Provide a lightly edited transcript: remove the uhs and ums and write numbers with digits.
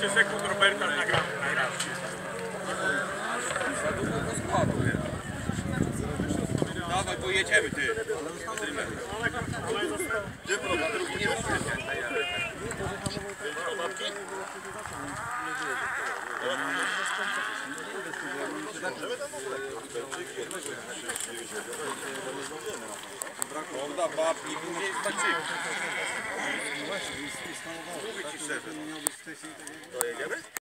15 sekund Roberta nagrał. Za długo go składu. Dawaj, pojedziemy ty. Gdzie problem? Drugi nie Prawda, babki, później staczyk. Dojedziemy?